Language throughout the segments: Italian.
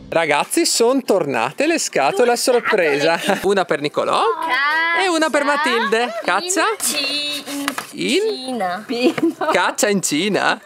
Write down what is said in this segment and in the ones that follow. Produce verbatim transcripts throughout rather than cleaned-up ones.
Ragazzi, sono tornate le scatole a sorpresa. Una per Nicolò Caccia e una per Matilde. Caccia in in Cina. Caccia in Cina.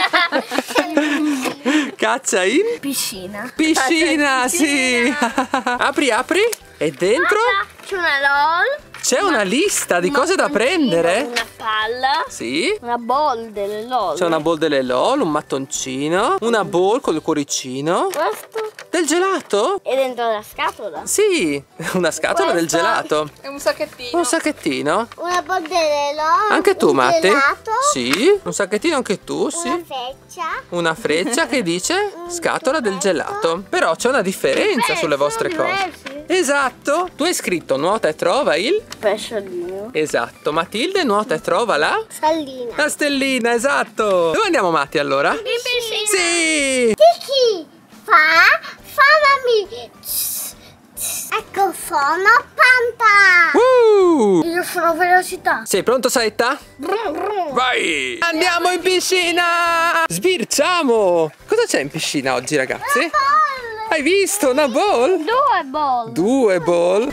Caccia in Piscina. piscina, sì. Apri, apri. E dentro C'è una LOL. c'è una lista di cose da prendere. Una palla. Sì. Una ball delle LOL. C'è una bowl delle LOL, un mattoncino, una bowl con il cuoricino. Questo Del gelato? è dentro la scatola. Sì, una scatola del Questa gelato. È un sacchettino. Un sacchettino. Una ball delle LOL. Anche tu, un Matti? gelato, Sì, un sacchettino anche tu, Una sì. freccia. Una freccia che dice scatola del gelato. Però c'è una differenza sulle vostre sono cose. diversi. Esatto. Tu hai scritto nuota e trova il... Pesciolino. Esatto. Matilde nuota e trova la... Sallina. La stellina, esatto. Dove andiamo, Matti, allora? In piscina. Sì. Chi fa? Famami. Ecco, sono Panta. Uh. Io sono velocità. Sei pronto, Saetta? Brum, brum. Vai! Andiamo in piscina! Sbirciamo! Cosa c'è in piscina oggi, ragazzi? Ball. Hai visto una ball? Due ball. Due ball.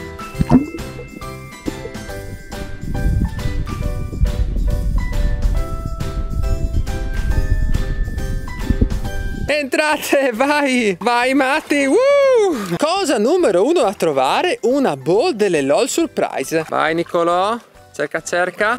Entrate, vai! Vai, Matti! Woo! Cosa numero uno da trovare? Una ball delle LOL Surprise. Vai, Nicolò. Cerca, cerca.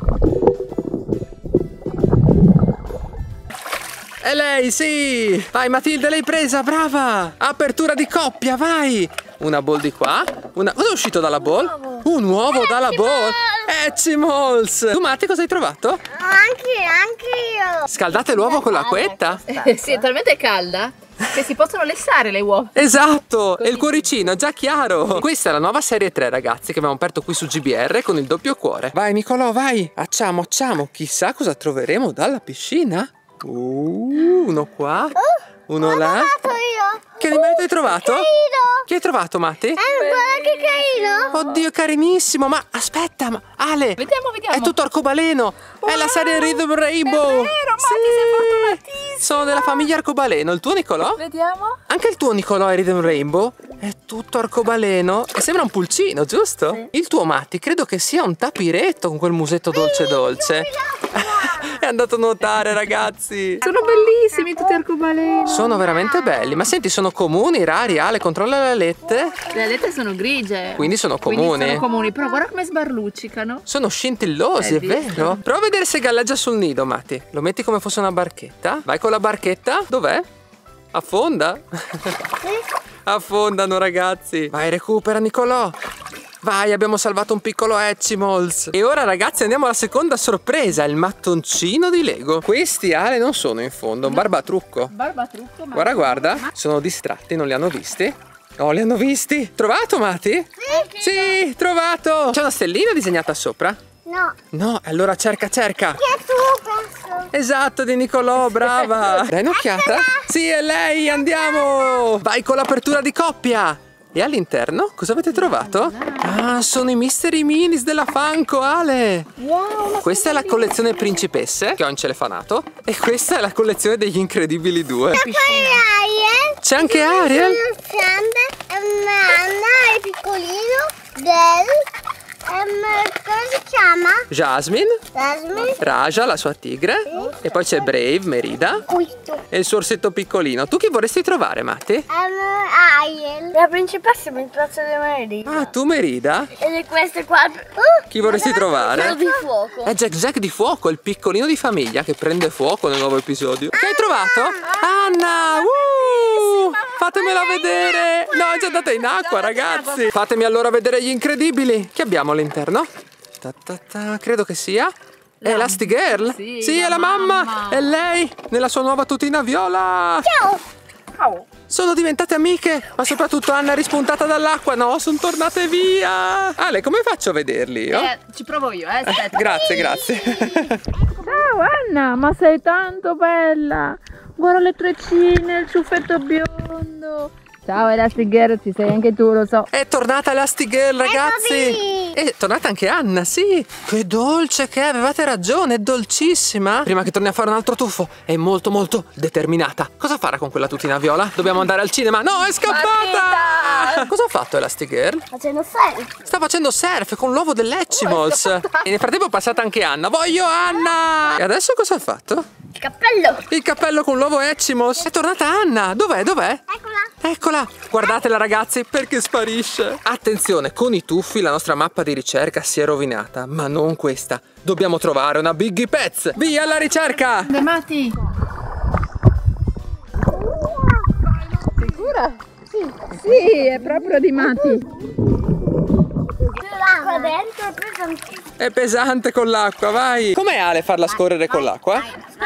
E lei, sì! Vai, Matilde, l'hai presa, brava! Apertura di coppia, vai! Una ball di qua. Una... Cosa è uscito dalla ball? Un uovo dalla ball! Hatchimals! Tu, Matti, cosa hai trovato? Anche, anche io. Scaldate l'uovo con l'acquetta? Eh, sì, è talmente calda che si possono lessare le uova. Esatto! E il cuoricino, già chiaro! Questa è la nuova serie tre, ragazzi, che abbiamo aperto qui su G B R con il doppio cuore. Vai, Nicolò, vai! Acciamo, acciamo! Chissà cosa troveremo dalla piscina? Uh, uno qua, uno là. Io. Che animale hai trovato? Carino. Chi hai trovato, Matti? Eh, guarda che carino. Oddio, carinissimo! Ma aspetta, ma Ale! Vediamo, vediamo. È tutto arcobaleno! È la serie Rhythm Rainbow! È vero, Matti, sei fortunatissimo! Sono della famiglia arcobaleno. Il tuo, Nicolò? Vediamo. Anche il tuo, Nicolò, è Rhythm Rainbow? È tutto arcobaleno e sembra un pulcino, giusto? Sì. Il tuo, Matti, credo che sia un tapiretto con quel musetto dolce dolce. È andato a nuotare, ragazzi. Sono bellissimi tutti arcobaleno. Sono veramente belli. Ma senti, sono comuni, rari? Ale, controlla le alette. Le alette sono grigie. Quindi sono Quindi comuni. sono comuni, però guarda come sbarluccicano. Sono scintillosi, Hai è visto? vero? Prova a vedere se galleggia sul nido, Matti. Lo metti come fosse una barchetta. Vai con la barchetta. Dov'è? Affonda? Affondano, ragazzi. Vai, recupera, Nicolò. Vai, abbiamo salvato un piccolo Hatchimals. E ora, ragazzi, andiamo alla seconda sorpresa, il mattoncino di Lego. Questi, Ale, non sono in fondo, un barbatrucco. Barbatrucco, ma... Guarda, guarda, sono distratti, non li hanno visti. Oh, li hanno visti? Trovato, Matti? Sì. Sì, trovato. C'è una stellina disegnata sopra? No. No, allora cerca, cerca. Che tu penso? Esatto, di Nicolò, brava. Dai un'occhiata? Sì, è lei, andiamo. Vai con l'apertura di coppia. E all'interno cosa avete trovato? Ah, sono i Mystery Minis della Funko, Ale. Wow. Questa è la collezione Principesse, che ho incelefanato. E questa è la collezione degli Incredibili due. Poi Ariel. C'è anche Ariel. Anna è piccolino. Del. Um, come si chiama? Jasmine, Jasmine. Raja, la sua tigre. E poi c'è Brave, Merida. Questo. E il suo orsetto piccolino. Tu chi vorresti trovare, Matti? Um, Ariel. La principessa mi piace di Merida. Ah, tu Merida? E di queste qua. Uh, Chi vorresti trovare? quello di fuoco. È Jack Jack di fuoco, il piccolino di famiglia che prende fuoco nel nuovo episodio. Che hai trovato? Anna! Uh! Fatemela vedere! No, è già andata in acqua, ragazzi! Fatemi allora vedere gli Incredibili. Che abbiamo all'interno? Ta ta ta, credo che sia È Elastigirl? Sì, Sì, la è la mamma. mamma. È lei, nella sua nuova tutina viola. Ciao. Ciao. Sono diventate amiche, ma soprattutto Anna è rispuntata dall'acqua. No, sono tornate via. Ale, come faccio a vederli io? Eh, ci provo io, eh, aspetta. Grazie, grazie. Ciao Anna, ma sei tanto bella. Guarda le treccine, il ciuffetto biondo. Ciao Elastigirl, ci sei anche tu, lo so. È tornata Elastigirl, ragazzi. Eccomi. è tornata anche Anna, sì. Che dolce che è, avevate ragione, è dolcissima. Prima che torni a fare un altro tuffo, è molto molto determinata. Cosa farà con quella tutina viola? Dobbiamo andare al cinema. No, è scappata! Cosa ha fatto Elastigirl? Facendo surf. Sta facendo surf con l'uovo dell'Hatchimals. E nel frattempo è passata anche Anna. Voglio Anna! E adesso cosa ha fatto? Il cappello. Il cappello con l'uovo Hatchimals. È tornata Anna. Dov'è? Dov'è? Eccola. Eccola. Guardatela ragazzi, perché sparisce. Attenzione, con i tuffi la nostra mappa di ricerca si è rovinata. Ma non questa. Dobbiamo trovare una Biggie Pets. Via alla ricerca. De Matti. Sicura? Sì. Sì, è proprio di Matti. L'acqua dentro è pesantissima. È pesante con l'acqua, vai. Com'è Ale farla scorrere con l'acqua?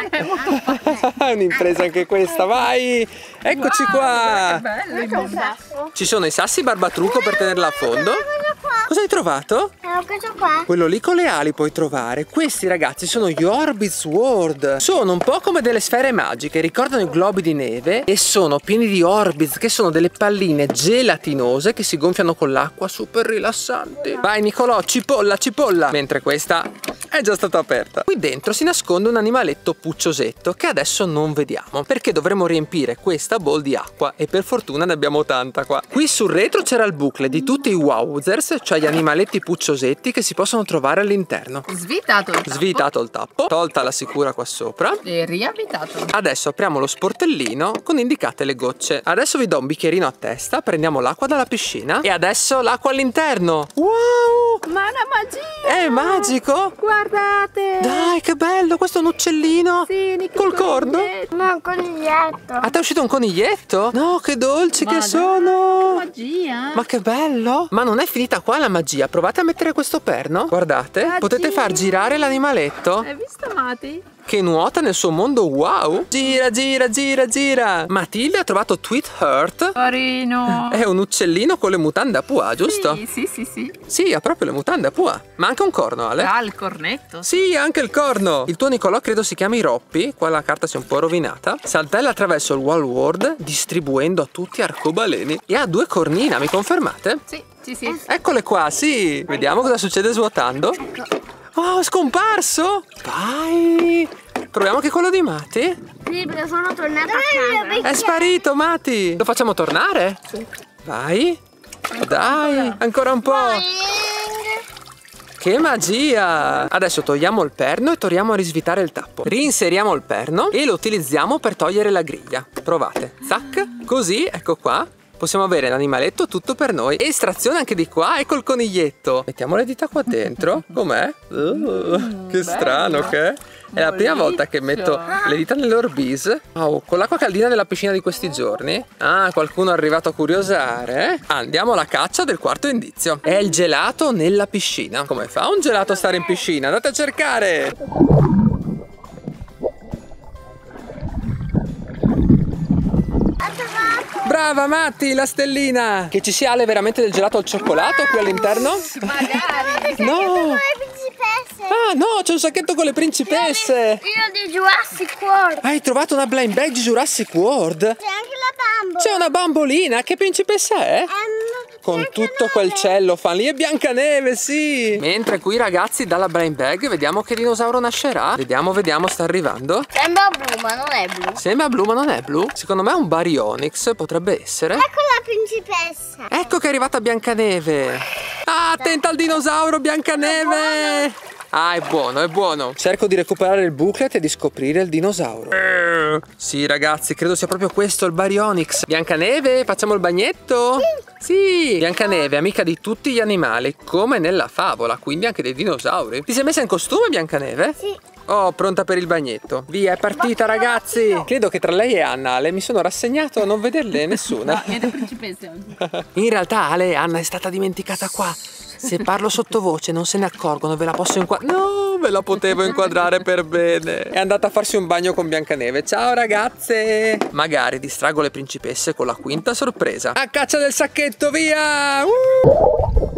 È un'impresa anche questa, vai. Eccoci qua. Ci sono i sassi barbatrucco per tenerla a fondo. Cosa hai trovato? È questo qua. Quello lì con le ali puoi trovare. Questi ragazzi sono gli Orbit Sword. Sono un po' come delle sfere magiche, ricordano i globi di neve e sono pieni di Orbits, che sono delle palline gelatinose che si gonfiano con l'acqua, super rilassanti. Vai Nicolò, cipolla, cipolla. Mentre questa è già stata aperta. Qui dentro si nasconde un animaletto pucciosetto che adesso non vediamo, perché dovremo riempire questa bowl di acqua e per fortuna ne abbiamo tanta qua. Qui sul retro c'era il booklet di tutti i Wowzers, cioè gli animaletti pucciosetti che si possono trovare all'interno. Svitato il tappo. Svitato il tappo, tolta la sicura qua sopra E riavvitato. Adesso apriamo lo sportellino con indicate le gocce. Adesso vi do un bicchierino a testa, prendiamo l'acqua dalla piscina e adesso l'acqua all'interno. Wow! Ma è una magia! È magico! Guardate! Dai, che bello! Questo è un uccellino Sì, col corno. No, un coniglietto. Ah, ti è uscito un coniglietto? No, che dolci che sono! Magia! Ma che bello! Ma non è finita qua la magia. Provate a mettere questo perno. Guardate, Magia. potete far girare l'animaletto Hai visto Matti? che nuota nel suo mondo. Wow! Gira, gira, gira, gira. Matilde ha trovato Tweet Heart. Carino! È un uccellino con le mutande a pua, giusto? Sì, sì, sì, sì. Sì, ha proprio le mutande a pua. Ma anche un corno, Ale. Ah, il cornetto. Sì, anche il corno. Il tuo Nicolò credo si chiami Roppi. Qua la carta si è un po' rovinata. Saltella attraverso il wall world distribuendo a tutti arcobaleni. E ha due cornina, mi confermate? Sì, sì, sì. Eccole qua, sì. Vediamo cosa succede svuotando. Oh, è scomparso. Vai. Proviamo anche quello di Mati. Sì, perché sono tornata a casa. È sparito, Mati. Lo facciamo tornare? Sì. Vai. Dai, ancora un po'. Che magia! Adesso togliamo il perno e torniamo a risvitare il tappo. Rinseriamo il perno e lo utilizziamo per togliere la griglia. Provate. Zac. Così, ecco qua. Possiamo avere l'animaletto tutto per noi. Estrazione anche di qua, ecco il coniglietto. Mettiamo le dita qua dentro. Com'è? Uh, che strano che è. È la prima volta che metto le dita nell'Orbis. Oh, con l'acqua caldina della piscina di questi giorni. Ah, qualcuno è arrivato a curiosare. Eh? Andiamo alla caccia del quarto indizio. È il gelato nella piscina. Come fa un gelato a stare in piscina? Andate a cercare. Brava Matti, la stellina. Che ci sia Ale veramente del gelato al cioccolato qui all'interno? Magari. No. Ah no, c'è un sacchetto con le principesse. Io di Jurassic World. Hai trovato una blind bag di Jurassic World? C'è anche la bambola. C'è una bambolina, che principessa è? Um, Con tutto quel cielo fan lì, è Biancaneve, sì. Mentre qui ragazzi dalla blind bag vediamo che dinosauro nascerà. Vediamo, vediamo, sta arrivando. Sembra blu, ma non è blu. Sembra blu ma non è blu. Secondo me è un Baryonyx, potrebbe essere. Ecco la principessa. Ecco che è arrivata Biancaneve. Ah, attenta al dinosauro, Biancaneve. Ah, è buono, è buono. Cerco di recuperare il booklet e di scoprire il dinosauro. Eh, sì, ragazzi, credo sia proprio questo il Baryonyx. Biancaneve, facciamo il bagnetto? Sì. Sì. Biancaneve, amica di tutti gli animali, come nella favola, quindi anche dei dinosauri. Ti sei messa in costume, Biancaneve? Sì. Oh, pronta per il bagnetto. Via, è partita, ragazzi. Credo che tra lei e Anna, Ale, mi sono rassegnato a non vederle nessuna. Niente principesse oggi. In realtà, Ale, Anna è stata dimenticata qua. Se parlo sottovoce non se ne accorgono, ve la posso inquadrare? No, ve la potevo inquadrare per bene. È andata a farsi un bagno con Biancaneve. Ciao ragazze. Magari distraggo le principesse con la quinta sorpresa. A caccia del sacchetto, via! Uh!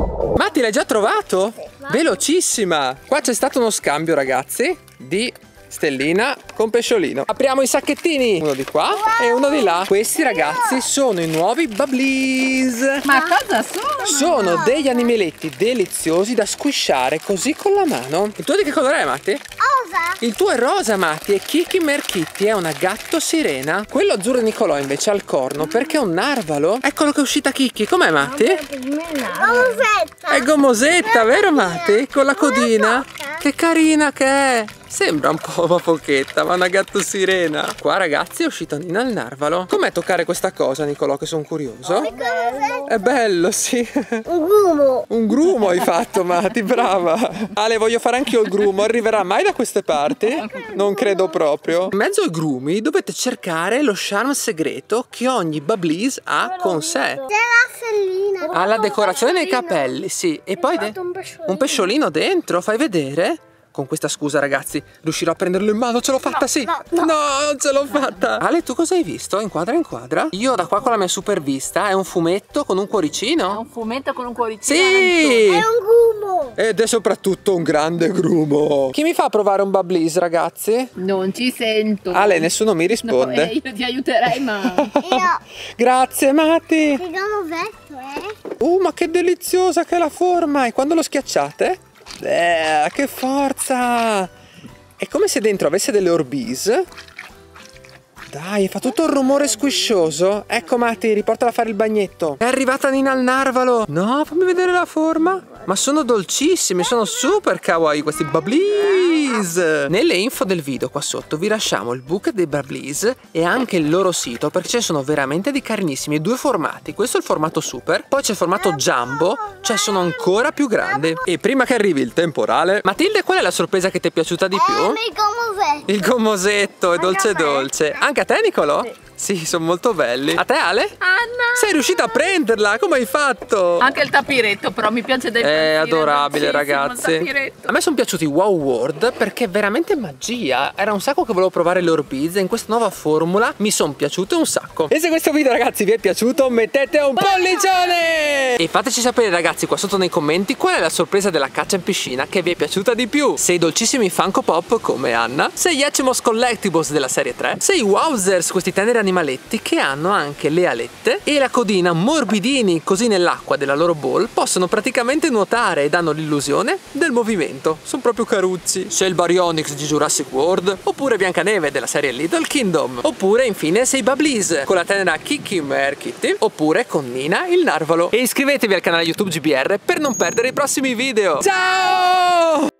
Matti, l'hai già trovato? Velocissima. Qua c'è stato uno scambio, ragazzi, di stellina con pesciolino. Apriamo i sacchettini, uno di qua e uno di là. Questi ragazzi sono i nuovi Bubblies. Ma cosa sono? Sono degli animaletti deliziosi da squisciare così con la mano. Il tuo di che colore è, Matti? Rosa. Il tuo è rosa, Matti, e Kiki Merchitti è una gatto sirena. Quello azzurro di Nicolò invece ha il corno perché è un narvalo. Eccolo che è uscita Kiki. Com'è, Matti? Rosetta. È gommosetta, vero Matti? Con la codina. Che carina che è. Sembra un po' una fochetta, ma una gatto sirena. Qua ragazzi è uscita Nina il narvalo. Com'è toccare questa cosa, Nicolò, che sono curioso? È bello, sì. Un grumo. Un grumo hai fatto, Mati, brava. Ale, voglio fare anche io il grumo. Arriverà mai da queste parti? Non credo proprio. In mezzo ai grumi dovete cercare lo charm segreto che ogni Bubblies ha con sé. C'è la stellina. Ha la decorazione nei capelli, sì. E poi de- un pesciolino dentro, fai vedere? Con questa scusa, ragazzi, riuscirò a prenderlo in mano. Ce l'ho fatta, sì. no, no. No, non ce l'ho fatta. Ale, tu cosa hai visto? Inquadra, inquadra. Io da qua con la mia super vista. È un fumetto con un È cuoricino? un fumetto con un cuoricino. Sì. È un grumo. Ed è soprattutto un grande grumo. Chi mi fa provare un Bubblies, ragazzi? Non ci sento. Ale, nessuno mi No, risponde. eh, io ti aiuterei, ma... Io. Grazie, Mati. Vediamo vetto, eh. Uh, ma che deliziosa che è la forma. E quando lo schiacciate? Eh, che forza! È come se dentro avesse delle Orbeez. Dai, fa tutto il rumore squiscioso. Ecco, Matti, riportala a fare il bagnetto. È arrivata Nina al narvalo. No, fammi vedere la forma. Ma sono dolcissimi, sono super kawaii questi Bubblies. Nelle info del video qua sotto vi lasciamo il book dei Bubblies e anche il loro sito, perché ce ne sono veramente di carinissimi. Due formati, questo è il formato super, poi c'è il formato jumbo, cioè sono ancora più grandi. E prima che arrivi il temporale, Matilde, qual è la sorpresa che ti è piaciuta di più? Eh, il gomosetto. Il gommosetto è dolce Anche a me. dolce. Anche a te, Nicolò? Sì, sono molto belli. A te, Ale? Anna! Sei riuscita a prenderla? Come hai fatto? Anche il tapiretto, però mi piace del È adorabile, sì, ragazzi. sì, il tapiretto. A me sono piaciuti Wow World perché è veramente magia. Era un sacco che volevo provare le Orbeez e in questa nuova formula mi sono piaciute un sacco. E se questo video, ragazzi, vi è piaciuto, mettete un pollicione! E fateci sapere, ragazzi, qua sotto nei commenti qual è la sorpresa della caccia in piscina che vi è piaciuta di più. Se i dolcissimi Funko Pop come Anna, se gli Hatchimals Collectibles della serie tre, se i Wowzers, questi teneri animaletti che hanno anche le alette e la codina morbidini, così nell'acqua della loro bowl possono praticamente nuotare e danno l'illusione del movimento. Sono proprio carucci. Se il Baryonyx di Jurassic World, oppure Biancaneve della serie Little Kingdom, oppure infine se i Bubblies con la tenera Kiki Merchitti, oppure con Nina il narvalo. E iscrivetevi al canale YouTube G B R per non perdere i prossimi video. Ciao!